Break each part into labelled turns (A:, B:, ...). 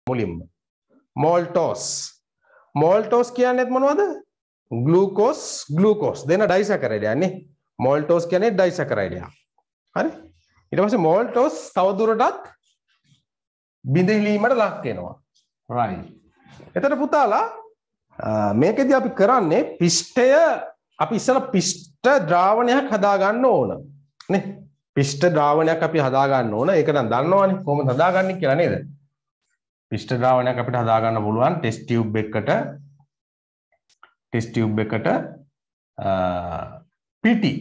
A: මුලින්ම. maltose. maltose කියන්නේ මොනවද? glucose දෙන ඩයිසැකරයිඩ් යන්නේ. maltose කියන්නේ ඩයිසැකරයිඩ් එක. හරි? ඊට පස්සේ maltose තවදුරටත් බිඳීලීමට ලක් වෙනවා. right. එතකොට පුතාලා මේකෙදි අපි කරන්නේ පිෂ්ඨය අපි ඉස්සෙල්ලා පිෂ්ඨ ද්‍රාවණයක් හදා ගන්න ඕන. නේ? පිෂ්ඨ ද්‍රාවණයක් අපි හදා ගන්න ඕන. ඒක නම් දන්නවනේ කොහොමද හදාගන්නේ කියලා නේද? පිෂ්ඨ ද්‍රාවණයක් අපිට හදා ගන්න පුළුවන් ටෙස්ට් ටියුබ් එකට පිටි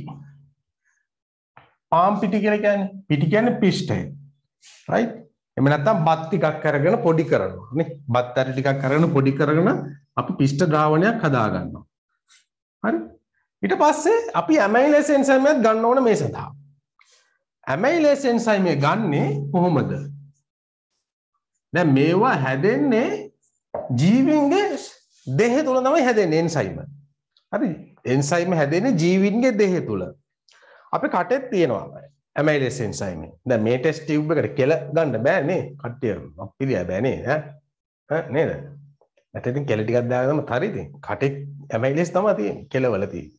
A: පාම් පිටි කියලා කියන්නේ පිටි කියන්නේ පිෂ්ඨය. right? එහෙම නැත්නම් බත් ටිකක් අරගෙන පොඩි කරනවා නේ. බත් අරි ටිකක් අරගෙන පොඩි කරගෙන අපි පිෂ්ඨ ද්‍රාවණයක් හදා ගන්නවා. හරි? ඊට පස්සේ අපි ඇමයිලේස් එන්සයිම් එකක් ගන්න ඕන මේ සඳහා. ඇමයිලේස් එන්සයිම් එක ගන්නේ කොහොමද? දැන් මේවා හැදෙන්නේ ජීවීන්ගේ දෙහි තුල තමයි හැදෙන්නේ එන්සයිම. හරි? එන්සයිම හැදෙන්නේ ජීවීන්ගේ දෙහි තුල. අපි කටෙත් තියෙනවා ඇමයිලේස් එන්සයිම් එක. දැන් මේ ටෙස්ට් ටියුබ් එකට කෙල ගන්න බෑ නේ. කට්ටිය අපිරියා බෑ නේ ඈ නේද? නැත්නම් කෙල ටිකක් දාගන්නම හරිද? කටේ ඇමයිලේස් තමයි තියෙන්නේ. කෙලවල තියෙන්නේ.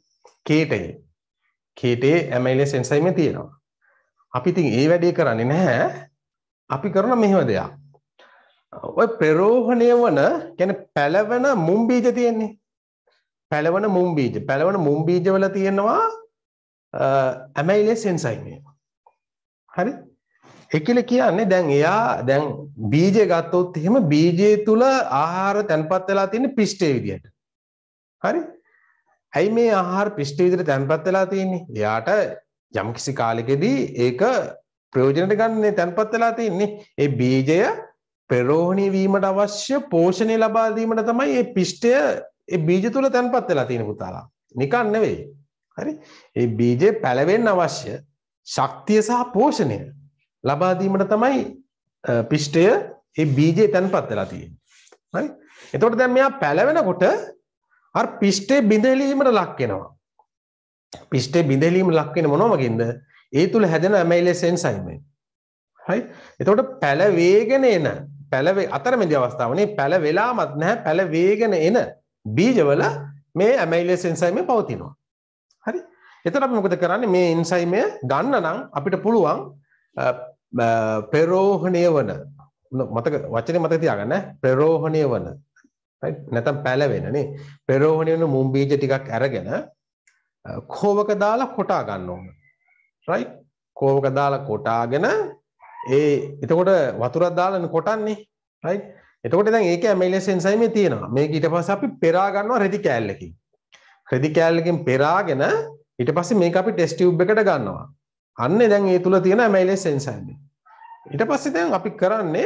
A: කේටේ ඇමයිලේස් එන්සයිම් එක තියෙනවා. අපි ඉතින් ඒ වැඩේ කරන්නේ නැහැ. අපි කරන මෙහෙම දෙයක්. ඔය ප්‍රරෝහණය වන කියන්නේ පැලවෙන මුම් බීජ තියෙන්නේ. පැලවෙන මුම් බීජ වල තියෙනවා ඇමයිලේස් එන්සයිම් එක. හරි? ඒකල කියන්නේ දැන් බීජය ගත්තොත් එහෙම බීජය තුල ආහාර තැන්පත් වෙලා තියෙන පිෂ්ඨයේ විදියට. හරි? ඇයි මේ ආහාර පිෂ්ඨයේ විදියට තැන්පත් වෙලා තියෙන්නේ? එයාට යම්කිසි කාලෙකදී ඒක ප්‍රයෝජනට ගන්න තැන්පත් වෙලා තියෙන්නේ. ඒ බීජය ප්‍රරෝහණය වීමට අවශ්‍ය පෝෂණය ලබා දීමට තමයි මේ පිෂ්ඨය ඒ බීජ තුල තැන්පත් වෙලා තියෙන පුතාලා. නිකන් නෙවෙයි. හරි? ඒ බීජේ පැලවෙන්න අවශ්‍ය ශක්තිය සහ පෝෂණය ලබා දීමට තමයි පිෂ්ඨය ඒ බීජේ තැන්පත් වෙලා තියෙන්නේ. හරි? එතකොට දැන් මෙයා පැලවෙනකොට අර පිෂ්ඨේ බිඳලීමට ලක් වෙනවා. පිෂ්ඨේ බිඳලීම ලක් වෙන මොනවා වගේද? ඒ තුල හැදෙන ඇමයිලේස් එන්සයිම් එක. හරි? එතකොට පැලවේගෙන එන අතරමැදි අවස්ථාවනේ පැලවෙලාමත් නැහැ පැලවේගෙන එන බීජවල මේ ඇමයිලේස් එන්සයිම් එක පවතිනවා. හරි? එතකොට අපි මොකද කරන්නේ? මේ එන්සයිම් එක ගන්න නම් අපිට පුළුවන් ප්‍රරෝහණය වන වචනේ මතක තියාගන්න ප්‍රරෝහණය වන right නැත්නම් පැලවෙන නේ ප්‍රරෝහණය වන මුම් බීජ ටිකක් අරගෙන කෝවක දාලා කොටා ගන්න ඕන right කෝවක දාලා කොටාගෙන එතකොට වතුරක් දාලා කොටන්නේ right එතකොට දැන් ඒකේ ඇමයිලේස් එන්සයිම් එක තියෙනවා මේක ඊට පස්සේ අපි පෙරා ගන්නවා රෙදි කෑල්ලකින් පෙරාගෙන ඊට පස්සේ මේක අපි ටෙස්ට් ටියුබ් එකට ගන්නවා අන්නේ දැන් ඒ තුල තියෙන ඇමයිලේස් එන්සයිම් එක ඊට පස්සේ දැන් අපි කරන්නේ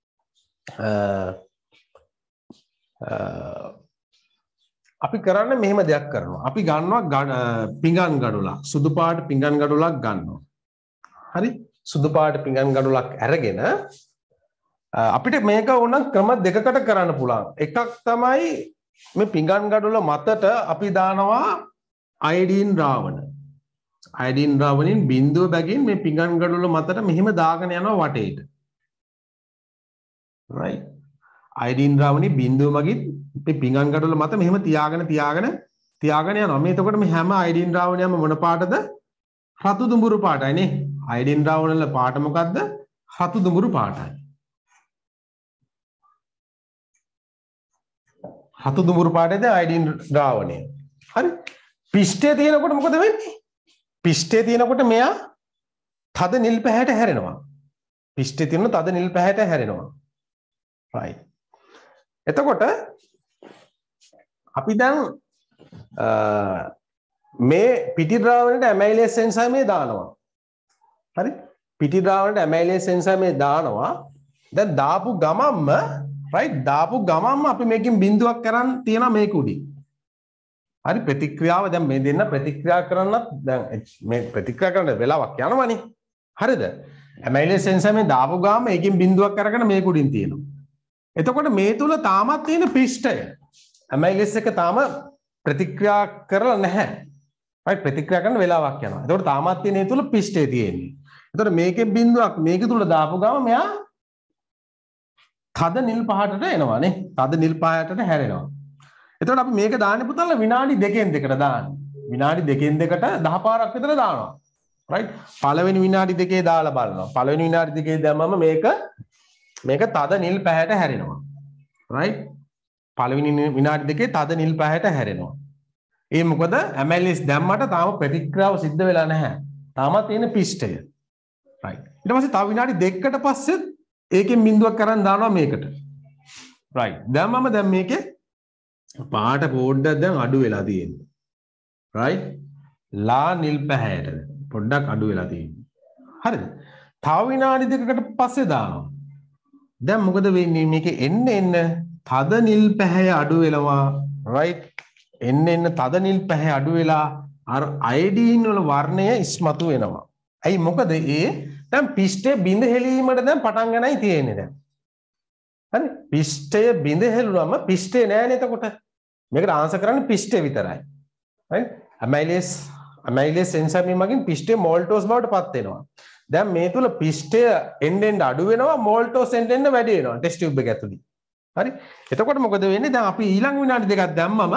A: අපි කරන්නේ මෙහෙම දෙයක් කරනවා අපි ගන්නවා පිඟන් ගඩොලක් සුදු පාට පිඟන් ගඩොලක් ගන්නවා හරි සුදු පාට පිඟන් ගඩොලක් අරගෙන අපිට මේක ඕනම් ක්‍රම දෙකකට කරන්න පුළුවන් එකක් තමයි මේ පිඟන් ගඩොල මතට අපි දානවා අයඩීන් ද්‍රාවණ ද්‍රාවණින් බිඳුව බැගින් මේ පිඟන් ගඩොල මතට මෙහෙම දාගෙන යනවා වටේට right අයඩීන් ද්‍රාවණි බිඳුව මගින් මේ පිඟන් ගඩොල මත මෙහෙම තියාගෙන යනවා මේ එතකොට මේ හැම අයඩීන් ද්‍රාවණයක්ම මොන පාටද රතු දුඹුරු පාටයි නේ අයඩීන් ද්‍රාවණ වල පාට මොකද්ද රතු දුඹුරු පාටයි රතු දුඹුරු පාටේද අයඩීන් ද්‍රාවණය හරි පිෂ්ඨයේ තියෙනකොට මොකද වෙන්නේ පිෂ්ඨයේ තියෙනකොට මෙයා තද නිල් පැහැයට හැරෙනවා පිෂ්ඨයේ තියෙන තද නිල් පැහැයට හැරෙනවා right එතකොට අපි දැන් මේ පිටි ද්‍රාවණයට ඇමයිලේස් එන්සයිම් එක දානවා හරි පිටි ද්‍රාවණයට ඇමයිලේස් එන්සයිම් එක දානවා දැන් දාපු ගමම්ම right දාපු ගමම්ම අපි මේකෙන් බිඳුවක් කරන් තියනවා මේක උඩින් හරි ප්‍රතික්‍රියාව දැන් මේ දෙන්න ප්‍රතික්‍රියා කරන්නත් දැන් මේ ප්‍රතික්‍රියා කරන වෙලාවක් යනවනේ හරිද ඇමයිලේස් එන්සයිම් එක දාපු ගාම මේකෙන් බිඳුවක් අරගෙන මේක උඩින් තියෙනවා එතකොට මේ තුල තාමත් තියෙන පිෂ්ඨය ඇමයිලේස් එක තාම ප්‍රතික්‍රියා කරලා නැහැ right ප්‍රතික්‍රියා කරන වෙලාවක් යනවා එතකොට තාමත් තියෙන ඒ තුල පිෂ්ඨය තියෙන්නේ එතකොට මේකේ බිඳුවක් මේක තුල දාපු ගාම මෙයා තද නිල් පාටට එනවා නේ. තද නිල් පාටට හැරෙනවා. එතකොට අපි මේක දාන්නේ පුතාලා විනාඩි 2කින් දෙකට දාන්නේ. විනාඩි 2කින් දෙකට 10 පාරක් විතර දානවා. රයිට්. පළවෙනි විනාඩි 2 දාලා බලනවා. පළවෙනි විනාඩි 2 දැම්මම මේක තද නිල් පැහැයට හැරෙනවා. රයිට්. පළවෙනි විනාඩි 2 තද නිල් පැහැයට හැරෙනවා. ඒ මොකද MLS දැම්මට තාම ප්‍රතික්‍රියාව සිද්ධ වෙලා නැහැ. තාමත් තියෙන පිස්ටය. රයිට්. ඊට පස්සේ තව විනාඩි 2කට පස්සේ ඒකෙන් බිඳුවක් කරන් දානවා මේකට. රයිට්. දැම්මම දැන් මේකේ පාට පොඩ්ඩක් දැන් අඩු වෙලා තියෙනවා. රයිට්. ලා නිල් පැහැයට පොඩ්ඩක් අඩු වෙලා තියෙනවා. හරිද? තව විනාඩි 2කට පස්සේ දානවා. දැන් මොකද වෙන්නේ? මේකේ එන්න තද නිල් පැහැය අඩු වෙනවා. රයිට්. එන්න තද නිල් පැහැ අඩු වෙලා අර අයඩීන් වල වර්ණය ඉස්මතු වෙනවා. ඇයි මොකද දැන් පිස්ටේ බිඳ හෙලීමට දැන් පටන් ගන්නයි තියෙන්නේ දැන්. හරි? පිස්ටය බිඳ හෙළුනම පිස්ටේ නෑනේ එතකොට. මේකට ආන්සර් කරන්නේ පිස්ටේ විතරයි. right? amylase එන්සයිම් මගින් පිස්ටේ මෝල්ටෝස් බවට පත් වෙනවා. දැන් මේ තුල පිස්ටය එන්න අඩු වෙනවා මෝල්ටෝස් එන්න වැඩි වෙනවා ටෙස්ට් ටියුබ් එක ඇතුළේ. හරි? එතකොට මොකද වෙන්නේ? දැන් අපි ඊළඟ විනාඩි දෙකක් දැම්මම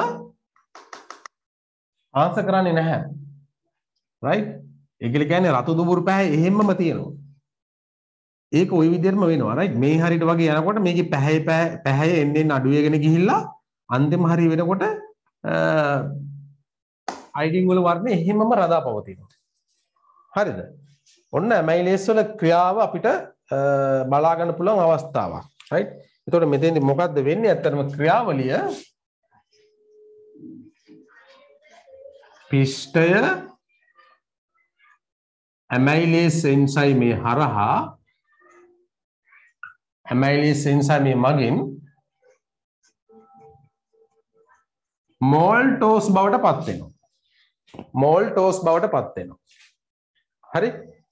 A: ආන්සර් කරන්නේ නැහැ. රයිට්? ඒකල කියන්නේ රතු දුඹුරු පැහැ එහෙම්මම තියෙනවා. ඒක ওই විදිහටම වෙනවා. රයිට්? මේ හරියට වගේ යනකොට මේකේ පැහැය එන්න අඩු වෙගෙන ගිහිල්ලා අන්තිම හරිය වෙනකොට අයිඩින් වල වර්ණය එහෙම්මම රඳා පවතිනවා. හරිද? ඔන්න ඇමයිලේස් වල ක්‍රියාව අපිට බලා ගන්න පුළුවන් අවස්ථාවක්. රයිට්? එතකොට මෙතෙන්දි මොකද්ද වෙන්නේ? ඇත්තටම ක්‍රියාවලිය පිෂ්ඨය ඇමයිලේස් එන්සයිමේ හරහා ඇමයිලේස් එන්සයිමේ මගින් මෝල්ටෝස් බවට පත් වෙනවා. මෝල්ටෝස් බවට පත් වෙනවා. හරි?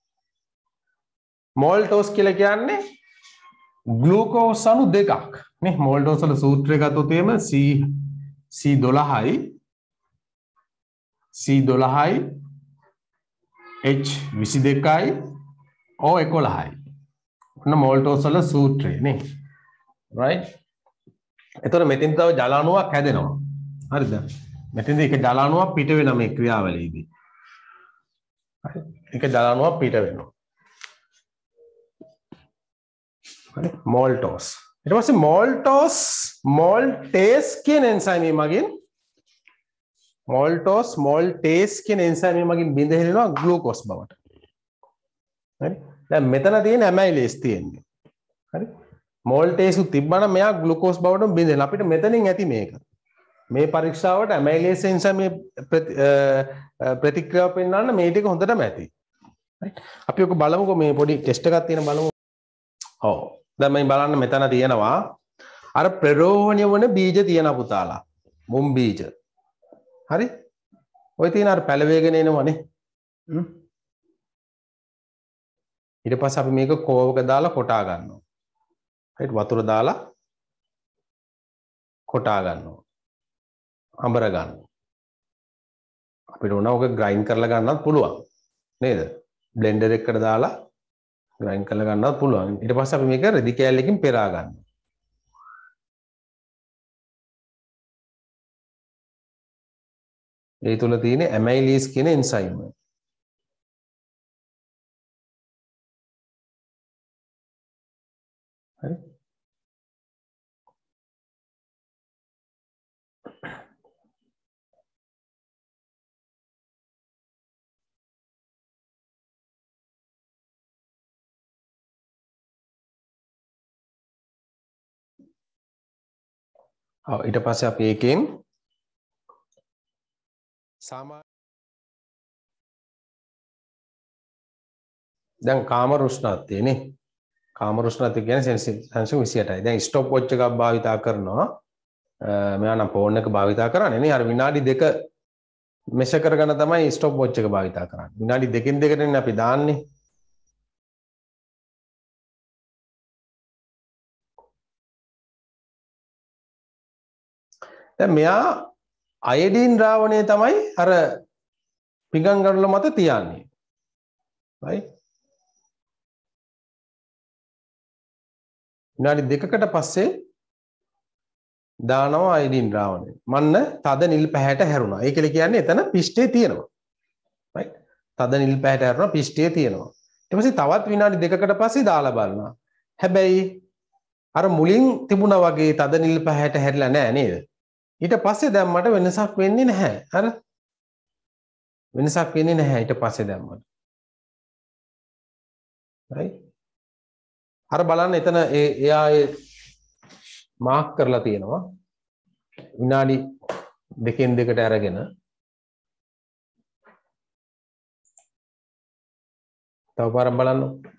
A: මෝල්ටෝස් කියලා කියන්නේ ග්ලූකෝස් අණු දෙකක් නේ. මෝල්ටෝස් වල සූත්‍රය ගත්තොත් එහෙම C12යි C12යි H22යි O11යි. ඔන්න මෝල්ටෝස් වල සූත්‍රය නේ. right? එතකොට මෙතෙන් තව ජල අණුවක් හැදෙනවා. හරිද? මෙතෙන්ද එක ජල අණුවක් පිට වෙනවා මේ ක්‍රියාවලියේදී. හරි? එක ජල අණුවක් පිට වෙනවා. හරි? මෝල්ටෝස්. ඊට පස්සේ මෝල්ටේස් කියන එන්සයිමේ මගින් මෝල්ටේස් කියන එන්සයිමේ මගින් බිඳ හෙලනවා ග්ලූකෝස් බවට. හරි? දැන් මෙතන තියෙන ඇමයිලේස් තියෙන්නේ. හරි? මෝල්ටේස් තිබ්බනම් මෙයා ග්ලූකෝස් බවට බිඳෙනවා. අපිට මෙතනින් ඇති මේක. මේ පරීක්ෂාවට ඇමයිලේස් එන්සයිමේ ප්‍රතික්‍රියාව පෙන්වන්න මේ ටික හොඳටම ඇති. හරි? අපි ඔක බලමුකෝ මේ පොඩි ටෙස්ට් එකක් තියෙන බලමු. ඔව්. දැන් මම බලන්න මෙතන තියෙනවා අර ප්‍රරෝහණය වන බීජ තියෙන පුතාලා. මුම් බීජ. හරි? ඔය තියෙන අර පැලවේගෙන එනවනේ. ඊට පස්සේ අපි මේක කෝවක දාලා කොටා ගන්නවා. හරිද? වතුර දාලා කොටා ගන්නවා. අඹර ගන්නවා. අපිට ඕන ඔක ග්‍රයින්ඩ් කරලා ගන්නත් පුළුවන්. නේද? බ්ලෙන්ඩර් එකකට දාලා ග්‍රයින්ඩ් කරලා ගන්නත් පුළුවන්. ඊට පස්සේ අපි මේක රෙදි කෑල්ලකින් පෙරා ගන්නවා. ඒ තුල තියෙන ඇමයිලේස් කියන එන්සයිම් එක. හරි? ඔව් ඊට පස්සේ අපි ඒකෙන් දැන් කාම රුෂ්ණත්වය නේ. කාම රුෂ්ණත්වය කියන්නේ සෙන්සිටිව් 28යි. දැන් ස්ටොප් වොච් එකක් භාවිතා කරනවා. මෙයා නම් ෆෝන් එක භාවිතා කරන්නේ නේ. අර විනාඩි 2 මෙෂර් කරගෙන තමයි ස්ටොප් වොච් එක භාවිතා කරන්නේ. විනාඩි 2කින් 2කටනේ අපි දාන්නේ. දැන් මෙයා අයඩීන් ද්‍රාවණය තමයි අර පිඟන් ගඩොල මත තියන්නේ. right? විනාඩි දෙකකට පස්සේ දානවා අයඩින් ද්‍රාවණය. මන්න තද නිල් පැහැයට හැරුණා. ඒ කියන්නේ එතන පිෂ්ඨය තියෙනවා. right? තද නිල් පැහැයට හැරුණා පිෂ්ඨය තියෙනවා. ඊට පස්සේ තවත් විනාඩි දෙකකට පස්සේ දාලා බලනවා. හැබැයි අර මුලින් තිබුණා වගේ තද නිල් පැහැයට හැරිලා නැහැ නේද? ඊට පස්සේ දැම්මට වෙනසක් වෙන්නේ නැහැ. අර වෙනසක් වෙන්නේ නැහැ ඊට පස්සේ දැම්මට. right? අර බලන්න එතන එයා මාක් කරලා තියෙනවා. විනාඩි දෙකෙන් දෙකට අරගෙන තව පාරක් බලන්න.